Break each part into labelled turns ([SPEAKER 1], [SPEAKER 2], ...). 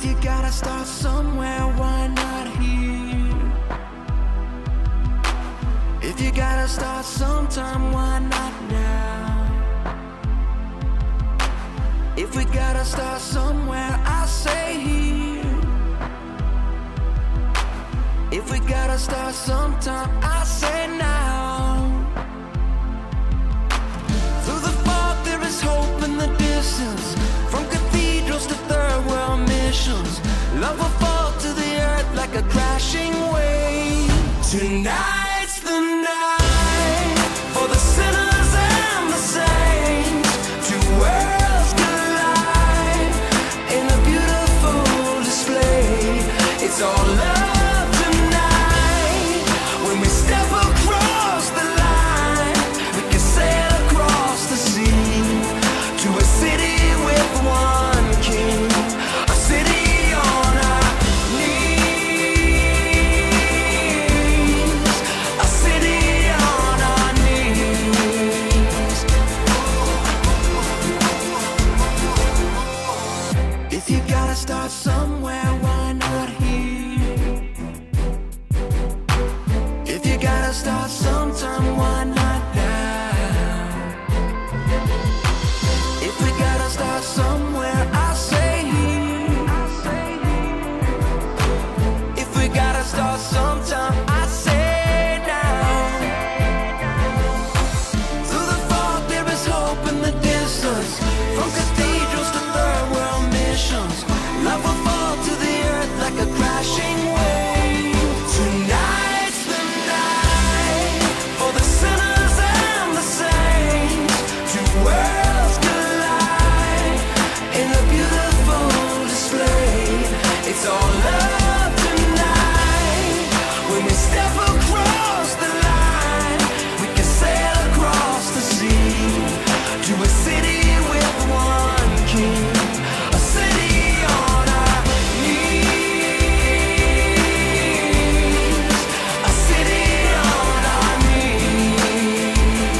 [SPEAKER 1] you gotta start somewhere, why not here? If you gotta start sometime, why not now? If we gotta start somewhere, I say here. If we gotta start sometime, I say now. Through the fog there is hope in the distance. From cathedrals to third world missions, love will fall to the earth like a crashing wave. Tonight's the night for the sinners and the saints. Two worlds collide in a beautiful display. It's all love tonight. When we step across the line, we can sail across the sea to a city with one king, a city on our knees, a city on our knees. If you gotta start somewhere, why not here? If you gotta start sometime, why not now? If we gotta start somewhere, I say here. If we gotta start sometime, I say now. Through the fog there is hope in the distance. From cathedrals to third world missions, love will fall to the earth like a crashing wave. Tonight's the night for the sinners and the saints. Two worlds collide in a beautiful display. It's all love tonight. When we step across the line, we can sail across the sea to a city with one king, a city on our knees, a city on our knees.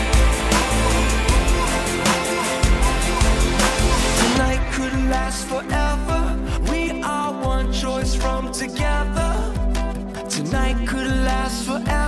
[SPEAKER 1] Tonight could last forever. We are one choice from together. Tonight could last forever.